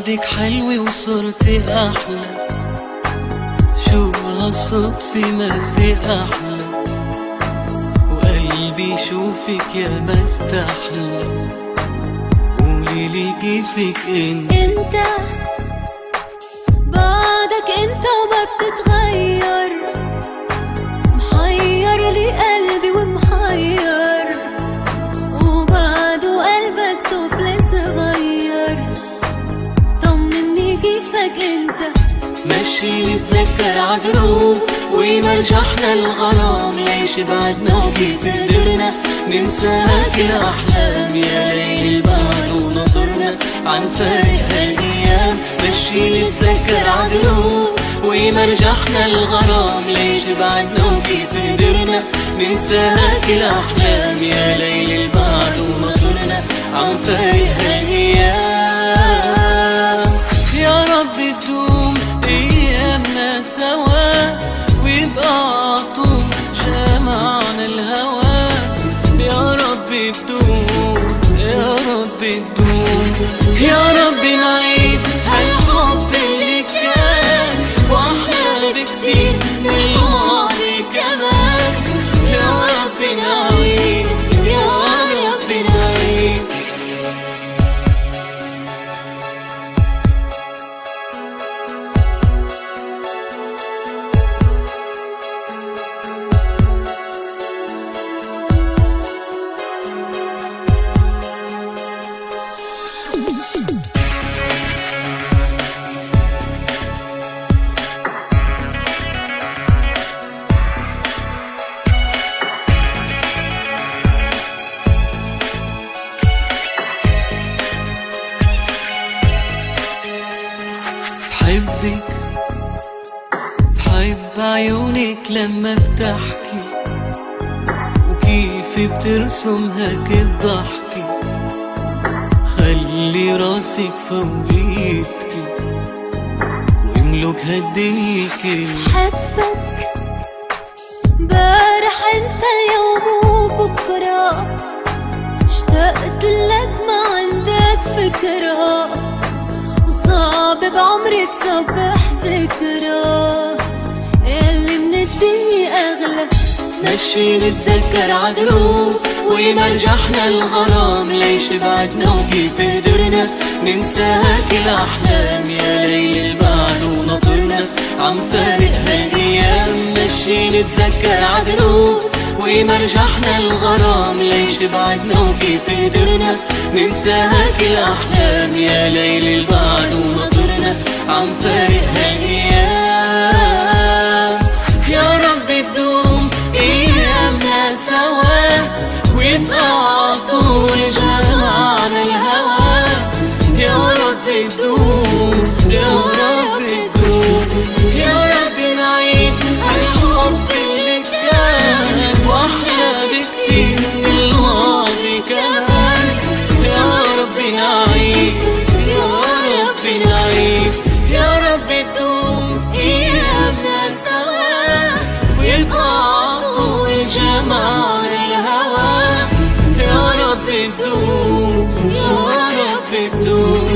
بعدك حلوة وصرتي أحلى، شو هالصدفة ما في أحلى، وقلبي شوفك يا ما استحلى. قوليلي كيفك انت بعدك انت وما بتتغير، محير لي قلبي ومحير، وبعده قلبك طفل صغير. طمني كيفك انت، مشي نتذكر عدروب ومرجحنا الغرام، ليش بعدنا وكيف قدرنا ننسى هاك الأحلام. يا ليل البعد ونطرنا عن فارق هالأيام، مشي نتذكر عدروب ومرجحنا الغرام، ليش بعدنا وكيف قدرنا ننسى هاك الأحلام. يا ليل البعد ونطرنا عن فارق هالأيام. يا رب تدوم أيامنا سوا ويبقى عطول جمعنا الهوى. يا رب تدوم، يا رب تدوم، يا رب نعيد هالحب اللي كان واحلى بكتير من الماضي كمان. يا رب نعيد، يا رب نعيد. بحبك، بحب عيونك لما بتحكي، وكيف بترسم هاك الضحكة. خلي راسك فوقيتكي واملك هالدنيا كلها. بحبك بارح انت اليوم وبكرة، اشتقت لك ما عندك فكرة، صعب بعمري تصبح ذكرى اللي من الدنيا أغلى. مشي نتذكر عدروب ومرجحنا الغرام، ليش بعدنا وكيف قدرنا ننسى هاك الأحلام. يا ليل البعد ونطرنا عم فارق هالأيام، مشي نتذكر عدروب ومرجحنا الغرام، ليش بعدنا وكيف قدرنا ننسى هاك الأحلام. يا ليل البعد ونطرنا عم فارق هالأيام. يا رب تدوم أيامنا سوا ويبقى عطول جمعنا الهوى. يا رب تدوم، يا رب تدوم، يا رب نعيد هالحب اللي كان واحلى بكتير من الماضي كمان. يا رب نعيد، يا رب نعيد، يا رب تدوم أيامنا سوا ويبقى عطول جمعنا الهوى. يا رب تدوم، يا رب تدوم.